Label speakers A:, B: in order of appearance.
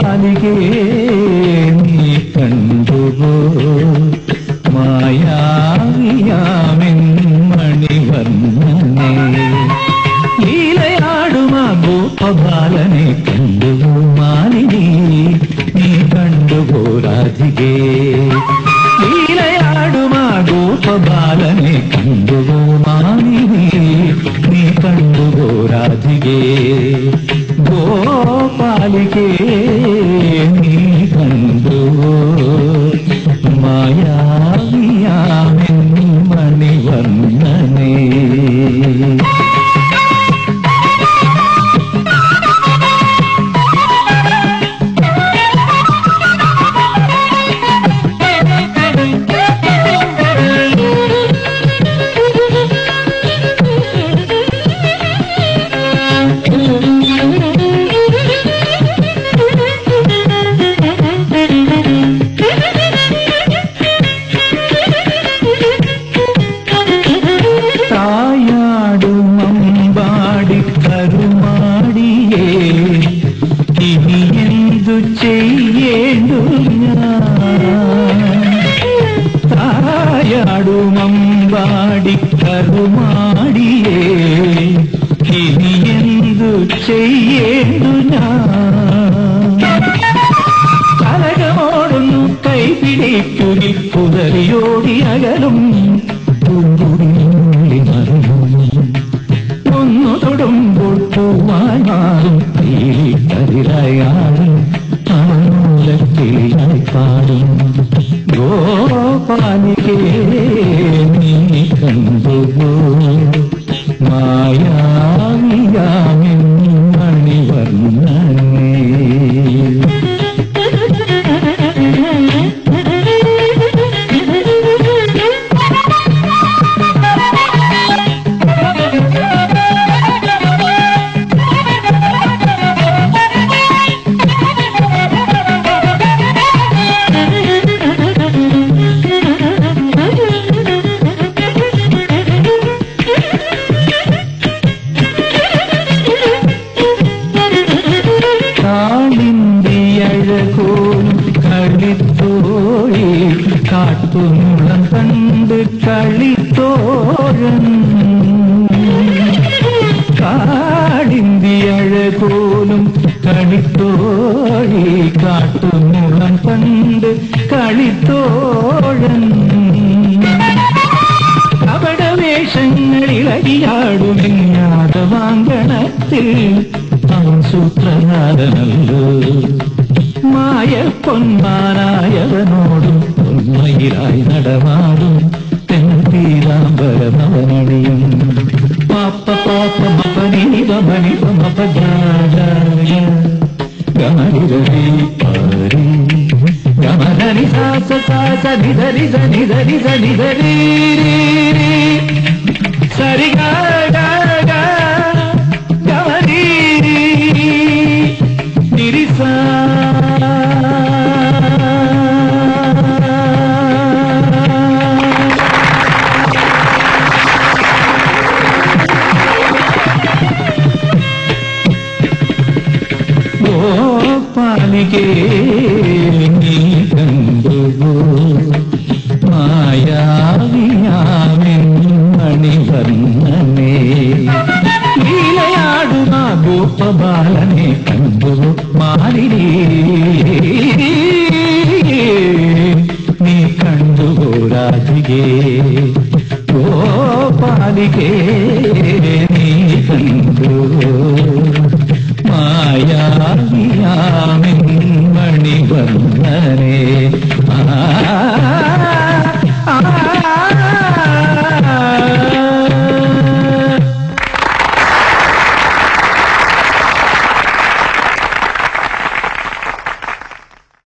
A: പാലികേ നീ കണ്ടുപോ മായാവിയാമെൻ മണിവർണ്ണനെ ലീലയാടുമാ ഗോപബാലനെ കണ്ടുപോ മാലിനി നീ കണ്ടുപോ രാധികേ ലീലയാടുമാ ഗോപബാലനെ കണ്ടുപോ മാലിനി നീ കണ്ടുപോ രാധികേ ഗോപാലികേ നീ കണ്ടുപോ മായാവിയാമെൻ മണിവർണ്ണനെ കരുമാടിയേ ഇനി എന്തു ചെയ്യേണ്ടു തായാടുമമ്പാടി കരുമാടിയേ ഇനി എന്തു ചെയ്യേണ്ടു കലകമോടുന്നു കൈപിടിക്കുകിൽ പുതറിയോടി അകലും ഒന്നു തൊടുമ്പോൾ പൂവായി മാറും കതിരായാലും അവനൂലക്കിളിയായി പാടും ഗോപാലികേ നീ കണ്ടുപോ മായാവിയാമെൻ മണിവർണ്ണനെ കളിത്തോഴി കാട്ടുമുളം കണ്ട് കളിത്തോഴൻ കാടിന്തിയഴകോലും കളിത്തോഴി കാട്ടുമുളം കണ്ട് കളിത്തോഴൻ അപടവേഷങ്ങളിളകിയാടുമെന്നാദവാങ്കണത്തിൽ അവൻ സൂത്രനാഥനല്ലോ മായ പൊന്മാനായവനോടും പൊന്മയിലായി നടമാടും തെൻപീതാംബരമവനണിയും പാപ്പ പാപ്പ മപനി വമനി വമപ ഗമരിരവി പാരി ഗമധനി സാസ സാസ നിധരി ധനി ധരി ധനി ധരി സരി ഗമരി നിരിസ ഗോപാലികേ നീ കണ്ടുപോ മായാവിയാമെൻ മണിവർണ്ണനെ ലീലയാടുന്ന ഗോപബാലനെ കണ്ടുപോ മാലിനി നീ കണ്ടുപോ രാധികേ ഗോപാലികേ നീ കണ്ടുപോ